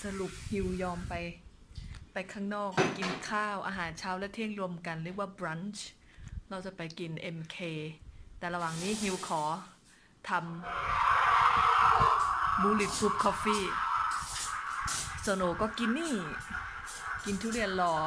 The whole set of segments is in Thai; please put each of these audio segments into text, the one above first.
สรุปฮิวยอมไปข้างนอกไปกินข้าวอาหารเช้าและเที่ยงรวมกันเรียกว่า brunch เราจะไปกิน MK แต่ระหว่างนี้ฮิวขอทำ bulletproof coffee โซโนก็กินนี่กินทุเรียนรอ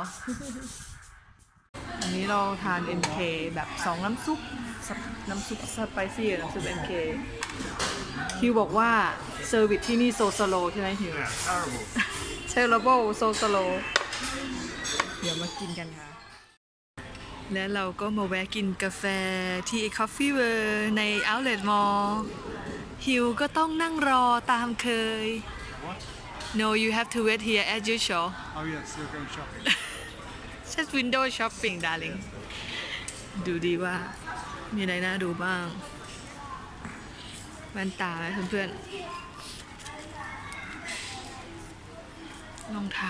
อันนี้เราทาน MK แบบ2น้ำซุปสไปซี่น้ำซุป MK ฮิวบอกว่าเซอร์วิสที่นี่โซสโลใช่ไหมฮิว terrible so slow เดี๋ยวมากินกันค่ะและเราก็มาแวะกินกาแฟที่ Coffee World ใน Outlet Mall ฮิวก็ต้องนั่งรอตามเคย No you have to wait here as usual Oh yes you're going shopping just window shopping darling ดูดีว่ามีอะไรน่าดูบ้างแว่นตาไหมเพื่อนๆรองเท้า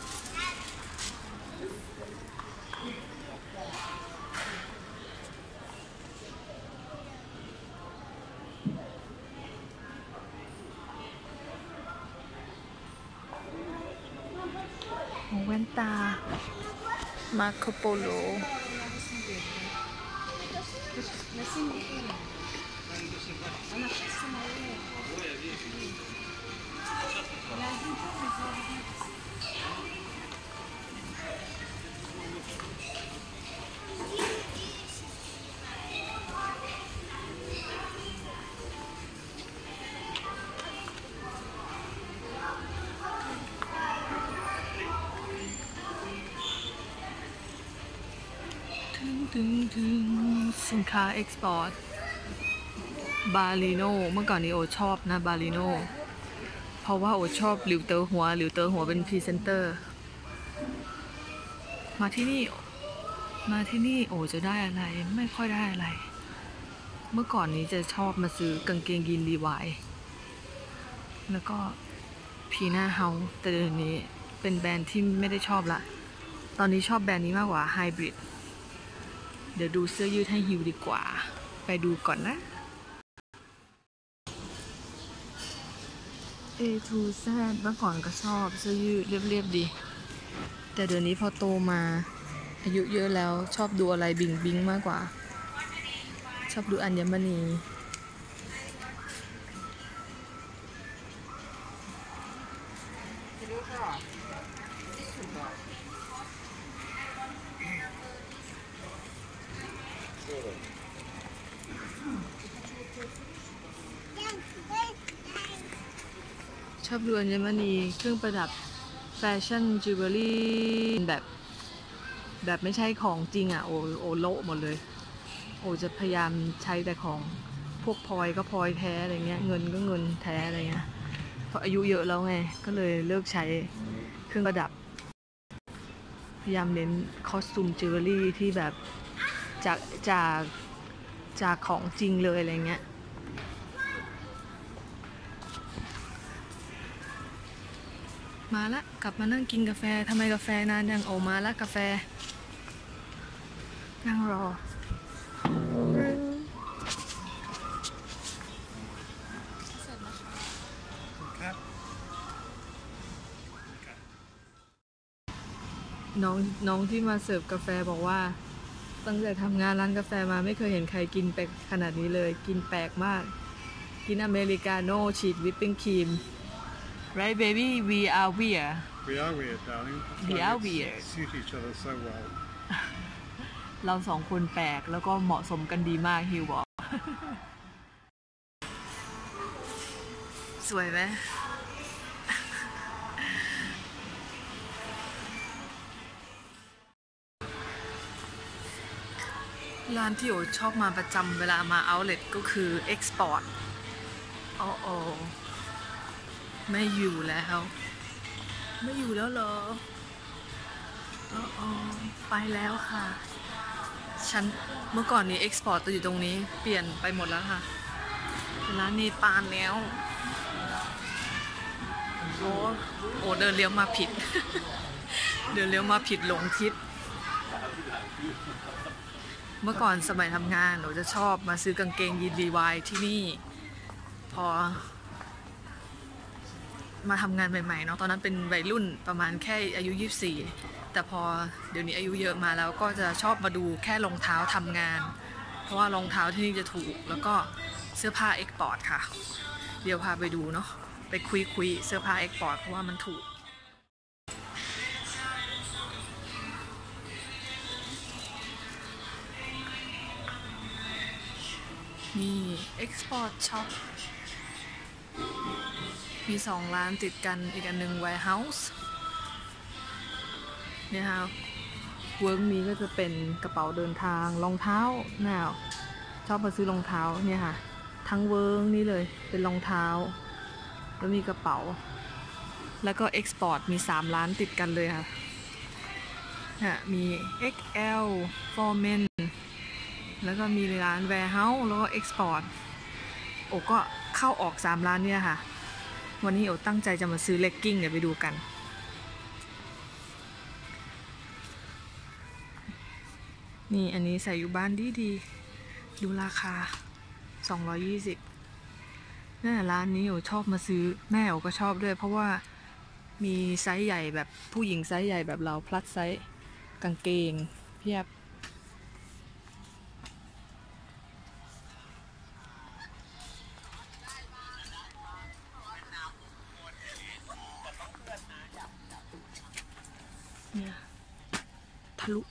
แว่นตามาโคโปโลถึงสินค้าเอ็กซ์พอร์ตบาลิโนเมื่อก่อนนี้โอชอบนะบาลิโนเพราะว่าโอชอบหลิวเตอหัวเป็นพรีเซนเตอร์มาที่นี่โอจะได้อะไรไม่ค่อยได้อะไรเมื่อก่อนนี้จะชอบมาซื้อกางเกงยีนรีวายแล้วก็พีน่าเฮาแต่เดี๋ยวนี้เป็นแบรนด์ที่ไม่ได้ชอบละตอนนี้ชอบแบรนด์นี้มากกว่าไฮบริดเดี๋ยวดูเสื้อยืดให้ฮิวดีกว่าไปดูก่อนนะ A to Z เมื่อก่อนก็ชอบเสื้อยืดเรียบๆดีแต่เดี๋ยวนี้พอโตมาอายุเยอะแล้วชอบดูอะไรบิงมากกว่าชอบดูอัญมณีชอบดูอัญมณีเครื่องประดับแฟชั่นจิวเวลรี่แบบไม่ใช่ของจริงอ่ะโอโละหมดเลยโอจะพยายามใช้แต่ของพวกพลอยก็พลอยแท้อะไรเงี้ยเงินก็เงินแท้อะไรเงี้ยเพราะอายุเยอะแล้วไงก็เลยเลิกใช้เครื่องประดับพยายามเน้นคอสตูมจิวเวลรี่ที่แบบจากของจริงเลยอะไรเงี้ยมาละกลับมานั่งกินกาแฟทำไมกาแฟนานยังโอมาละกาแฟนั่งรอน้องที่มาเสิร์ฟกาแฟบอกว่าตั้งแต่ทำงานร้านกาแฟมาไม่เคยเห็นใครกินแปลกขนาดนี้เลยกินแปลกมากกินอเมริกาโน่ฉีดวิปปิ้งครีมRight, baby? We are weird. We are weird, darling. We are weird. Suit each other so well. เราสองคนแปลกแล้วก็เหมาะสมกันดีมากฮิวบอก สวยไหม ร้านที่โอชอบมาประจำเวลามาเอาท์เลทก็คือ Export โอ้ไม่อยู่แล้วเหรอไปแล้วค่ะเมื่อก่อนนี้ Export ตัวอยู่ตรงนี้เปลี่ยนไปหมดแล้วค่ะร้านนี้ปานแล้วโอ้เดินเลี้ยวมาผิด หลงทิศเมื่อก่อนสมัยทำงานหนูจะชอบมาซื้อกางเกงยีนรีวายที่นี่พอมาทำงานใหม่ๆเนาะตอนนั้นเป็นวัยรุ่นประมาณแค่อายุ24แต่พอเดี๋ยวนี้อายุเยอะมาแล้วก็จะชอบมาดูแค่รองเท้าทำงานเพราะว่ารองเท้าที่นี่จะถูกแล้วก็เสื้อผ้าเอ็กพอร์ตค่ะเดี๋ยวพาไปดูเนาะไปคุยเสื้อผ้าเอ็กพอร์ตเพราะว่ามันถูกนี่ Export Shop มี2 ร้านติดกันอีกอันหนึ่ง Warehouse เนี่ยค่ะเวิร์กมีก็จะเป็นกระเป๋าเดินทางรองเท้าแนวชอบมาซื้อรองเท้าเนี่ยค่ะทั้งเวิร์กนี่เลยเป็นรองเท้าแล้วมีกระเป๋าแล้วก็ Export มี3 ร้านติดกันเลยค่ะมี XL for men แล้วก็มีร้าน Warehouse แล้วก็ Export โอ้ก็เข้าออก3 ร้านเนี่ยค่ะวันนี้โอ้ตั้งใจจะมาซื้อเลกกิ้งเดี๋ยวไปดูกันนี่อันนี้ใส่อยู่บ้านดีดูราคา220นั่นร้านนี้โอ้ชอบมาซื้อแม่โอ้ก็ชอบด้วยเพราะว่ามีไซส์ใหญ่แบบผู้หญิงไซส์ใหญ่แบบเราพลัสไซส์กางเกงเพียบเนี่ยทะลุ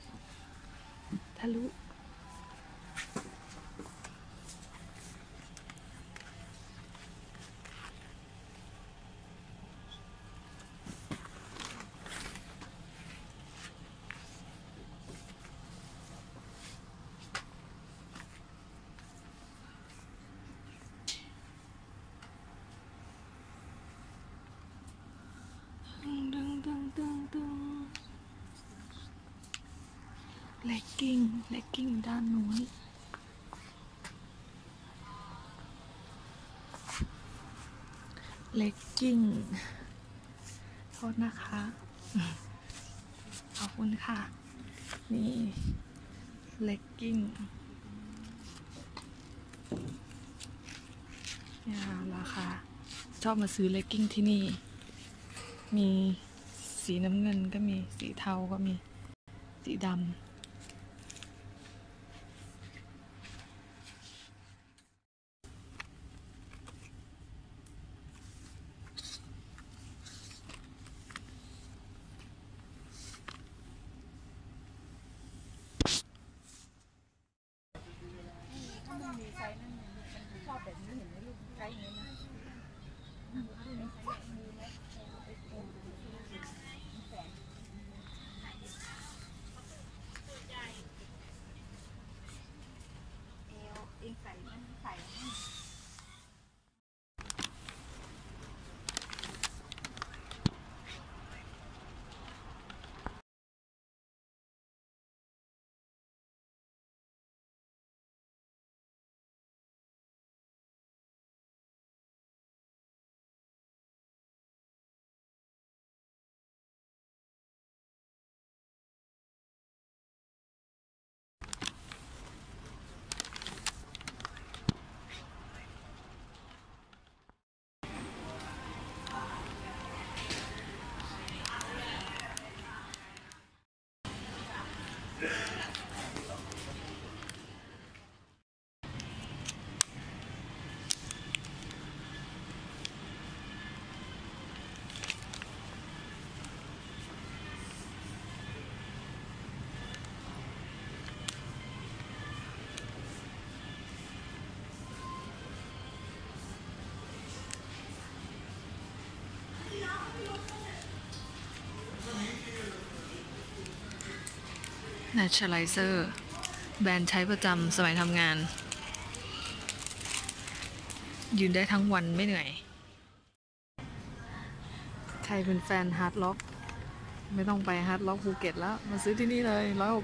เลกกิ้งด้านนู้นเลกกิ้งโทษนะคะขอบคุณค่ะนี่เลกกิ้งเนี่ยราคาชอบมาซื้อเลกกิ้งที่นี่มีสีน้ำเงินก็มีสีเทาก็มีสีดำNaturalizer แบรนด์ใช้ประจำสมัยทำงานยืนได้ทั้งวันไม่เหนื่อยใครเป็นแฟนฮาร์ดล็อกไม่ต้องไปฮาร์ดล็อกภูเก็ตแล้วมาซื้อที่นี่เลย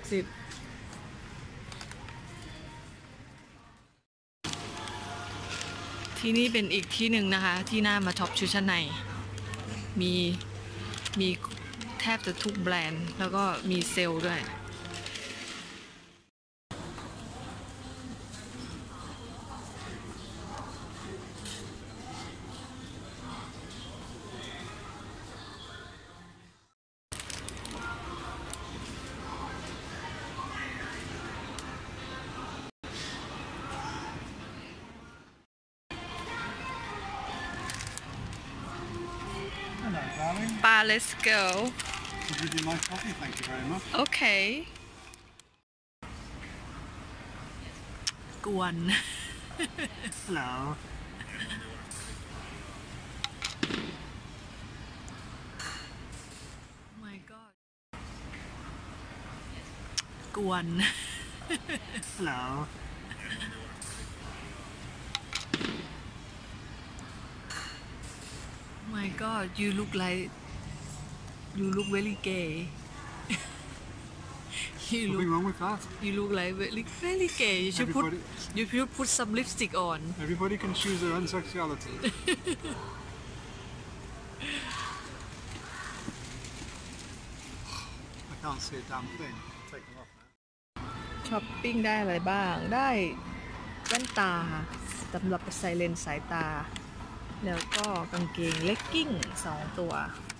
160ที่นี่เป็นอีกที่หนึ่งนะคะที่น่ามาช็อปชุดชั้นในมีแทบจะทุกแบรนด์แล้วก็มีเซลล์ด้วย darling. Pa, let's go. Did you do my coffee? Thank you very much. Okay. กวน Hello. My God กวน Hello. My God you look very gay Nothing wrong with that. you look like very gay you should put some lipstick on Everybody can choose their own sexuality. I can't see a damn thing. Take them off now. ช้อปปิ้งได้อะไรบ้าง ได้แว่นตาสำหรับใส่เลนส์สายตา แล้วก็กางเกงเลกกิ้ง2 ตัว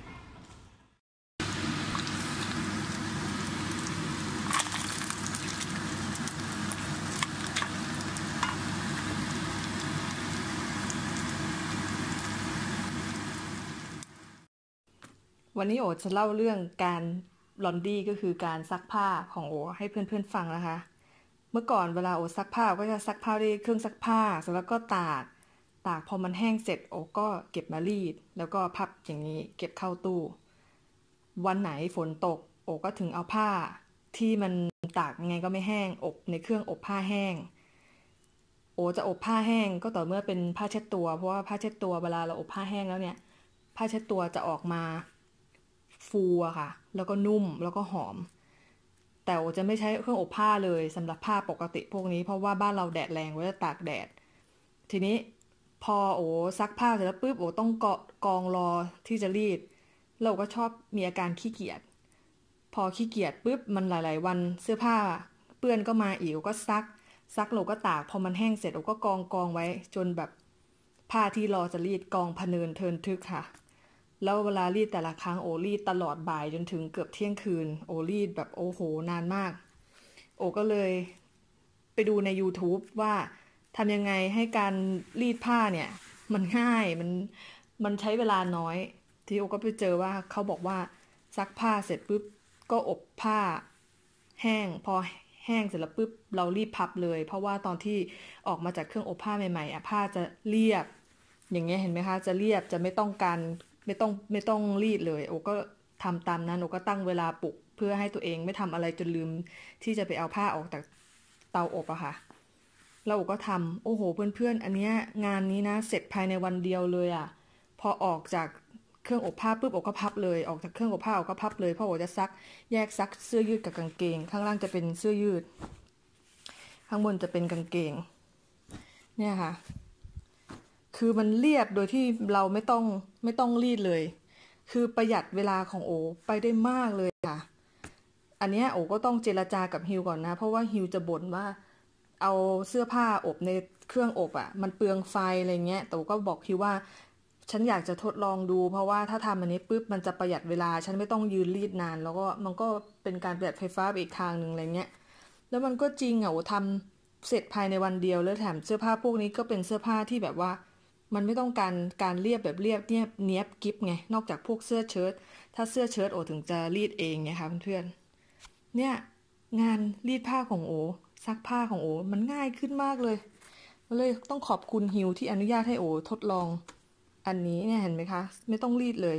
วันนี้โอจะเล่าเรื่องการลอนดี้ก็คือการซักผ้าของโอให้เพื่อนๆฟังนะคะ เมื่อก่อนเวลาโอซักผ้าก็จะซักผ้าด้วยเครื่องซักผ้าเสร็จแล้วก็ตากพอมันแห้งเสร็จโอก็เก็บมารีดแล้วก็พับอย่างนี้เก็บเข้าตู้วันไหนฝนตกโอก็ถึงเอาผ้าที่มันตากยังไงก็ไม่แห้งอบในเครื่องอบผ้าแห้งโอจะอบผ้าแห้งก็ต่อเมื่อเป็นผ้าเช็ดตัวเพราะว่าผ้าเช็ดตัวเวลาเราอบผ้าแห้งแล้วเนี่ยผ้าเช็ดตัวจะออกมาฟูอะค่ะแล้วก็นุ่มแล้วก็หอมแต่โอจะไม่ใช้เครื่องอบผ้าเลยสำหรับผ้าปกติพวกนี้เพราะว่าบ้านเราแดดแรงไว้จะตากแดดทีนี้พอโอซักผ้าเสร็จแล้วปุ๊บโอต้องกองรอที่จะรีดเราก็ชอบมีอาการขี้เกียจพอขี้เกียจปุ๊บมันหลายๆวันเสื้อผ้าเปื้อนก็มาอีกโอก็ซักโอก็ตากพอมันแห้งเสร็จโอก็กองไว้จนแบบผ้าที่รอจะรีดกองพะเนินเทินทึกค่ะแล้วเวลารีดแต่ละครั้งโอรีดตลอดบ่ายจนถึงเกือบเที่ยงคืนโอรีดแบบโอ้โหนานมากโอก็เลยไปดูใน YouTube ว่าทำยังไงให้การรีดผ้าเนี่ยมันง่ายมันใช้เวลาน้อยที่โอก็ไปเจอว่าเขาบอกว่าซักผ้าเสร็จปุ๊บก็อบผ้าแห้งพอแห้งเสร็จแล้วปุ๊บเรารีบพับเลยเพราะว่าตอนที่ออกมาจากเครื่องอบผ้าใหม่ๆผ้าจะเรียบอย่างเงี้ยเห็นไหมคะจะเรียบจะไม่ต้องรีดเลยโอก็ทำตามนั้นโอก็ตั้งเวลาปลุกเพื่อให้ตัวเองไม่ทำอะไรจนลืมที่จะไปเอาผ้าออกจากเตาอบอะค่ะแล้วโอก็ทำโอ้โหเพื่อนๆอันเนี้ยงานนี้นะเสร็จภายในวันเดียวเลยอะพอออกจากเครื่องอบผ้าปุ๊บโอก็พับเลยออกจากเครื่องอบผ้าโอก็พับเลยเพราะโอจะแยกซักเสื้อยืดกับกางเกงข้างล่างจะเป็นเสื้อยืดข้างบนจะเป็นกางเกงเนี่ยค่ะคือมันเรียบโดยที่เราไม่ต้องรีดเลยคือประหยัดเวลาของโอไปได้มากเลยค่ะอันนี้โอก็ต้องเจรจากับฮิวก่อนนะเพราะว่าฮิวจะบ่นว่าเอาเสื้อผ้าอบในเครื่องอบอ่ะมันเปลืองไฟอะไรเงี้ยแต่โอก็บอกฮิวว่าฉันอยากจะทดลองดูเพราะว่าถ้าทำอันนี้ปุ๊บมันจะประหยัดเวลาฉันไม่ต้องยืนรีดนานแล้วก็มันก็เป็นการประหยัดไฟฟ้าอีกทางนึงอะไรเงี้ยแล้วมันก็จริงอ่ะโอทำเสร็จภายในวันเดียวแล้วแถมเสื้อผ้าพวกนี้ก็เป็นเสื้อผ้าที่แบบว่ามันไม่ต้องการเรียบแบบเรียบเนี่ยเนียบกิ๊บไงนอกจากพวกเสื้อเชิ้ตถ้าเสื้อเชิ้ตโอถึงจะรีดเองไงคะเพื่อนๆเนี่ยงานรีดผ้าของโอซักผ้าของโอมันง่ายขึ้นมากเลยต้องขอบคุณฮิวที่อนุญาตให้โอทดลองอันนี้เนี่ยเห็นไหมคะไม่ต้องรีดเลย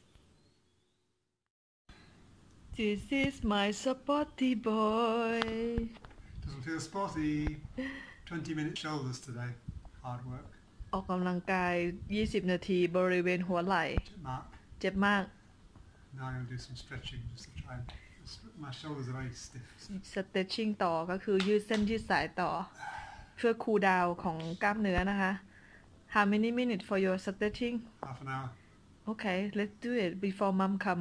This is my sporty boy Doesn't feel spotty. 20-minute shoulders today. Hard work. ออกกำลังกาย20 นาทีบริเวณหัวไหล่ Mark. เจ็บมาก Now I'm going to do some stretching just to try and... My shoulders are very stiff. stretching ต่อก็คือยืดเส้นยืดสายต่อเพื่อคูลดาวน์ของกล้ามเนื้อนะคะ How many minutes for your stretching? Half an hour. Okay, let's do it before mom come.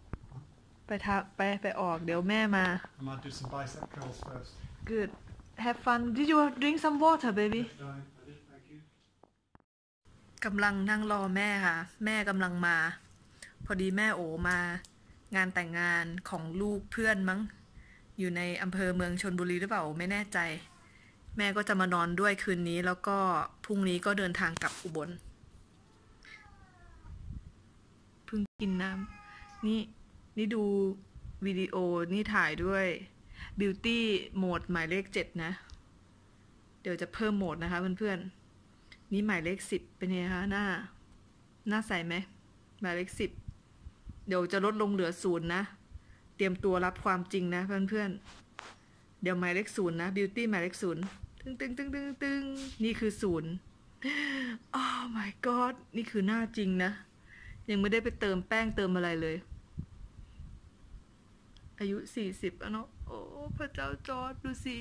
ไปออกเดี๋ยวแม่มา I might do some bicep curls first. Good. Have fun. Did you drink some water, baby? I did, thank you. กำลังนั่งรอแม่ค่ะแม่กำลังมาพอดีแม่โอมางานแต่งงานของลูกเพื่อนมั้งอยู่ในอำเภอเมืองชลบุรีหรือเปล่าไม่แน่ใจแม่ก็จะมานอนด้วยคืนนี้แล้วก็พรุ่งนี้ก็เดินทางกลับอุบลเพิ่งกินน้ำนี่ดูวิดีโอนี่ถ่ายด้วย Beauty โหมดหมายเลข7นะเดี๋ยวจะเพิ่มโหมดนะคะเพื่อนๆนี่หมายเลข10เป็นไงคะหน้าใสไหมหมายเลข10เดี๋ยวจะลดลงเหลือ0นะเตรียมตัวรับความจริงนะเพื่อนๆเดี๋ยวหมายเลข0นะ Beauty หมายเลข0ตึงนี่คือ0 Oh my god นี่คือหน้าจริงนะยังไม่ได้ไปเติมแป้งเติมอะไรเลยอายุ40แล้วเนาะโอ้พระเจ้าจอร์จดูสิ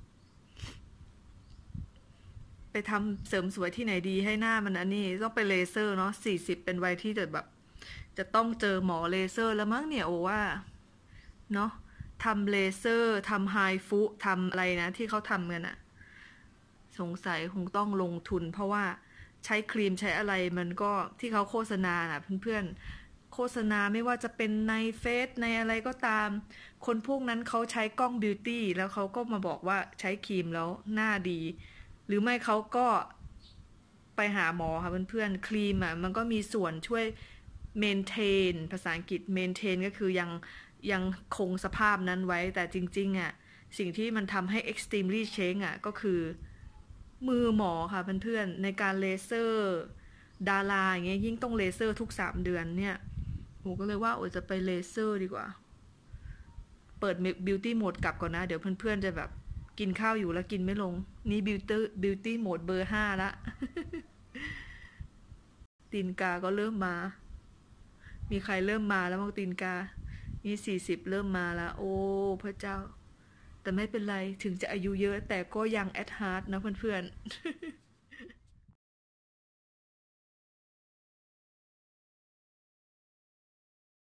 ไปทำเสริมสวยที่ไหนดีให้หน้ามันอันนี้ต้องไปเลเซอร์เนาะ40เป็นวัยที่จะต้องเจอหมอเลเซอร์แล้วมั้งเนี่ยโอ้ว่าเนาะทำเลเซอร์ทำไฮฟุทำอะไรนะที่เขาทำกันอะสงสัยคงต้องลงทุนเพราะว่าใช้ครีมใช้อะไรมันก็ที่เขาโฆษณาน่ะเพื่อนๆโฆษณาไม่ว่าจะเป็นในเฟซในอะไรก็ตามคนพวกนั้นเขาใช้กล้องบิวตี้แล้วเขาก็มาบอกว่าใช้ครีมแล้วหน้าดีหรือไม่เขาก็ไปหาหมอค่ะเพื่อนๆครีมอ่ะมันก็มีส่วนช่วยเมนเทนภาษาอังกฤษเมนเทนก็คือยังคงสภาพนั้นไว้แต่จริงๆอ่ะสิ่งที่มันทำให้ extremely change อ่ะก็คือมือหมอค่ะเพื่อนๆในการเลเซอร์ดาราอย่างเงี้ยยิ่งต้องเลเซอร์ทุก3 เดือนเนี่ยโหก็เลยว่าโอ้จะไปเลเซอร์ดีกว่าเปิด beauty mode กลับก่อนนะเดี๋ยวเพื่อนๆจะแบบกินข้าวอยู่แล้วกินไม่ลงนี่ beauty mode เบอร์5ละ ตีนกาก็เริ่มมามีใครเริ่มมาแล้วบ้างตีนกานี่40เริ่มมาแล้วโอ้พระเจ้าแต่ไม่เป็นไรถึงจะอายุเยอะแต่ก็ยังแอดฮาร์ดนะเพื่อนๆ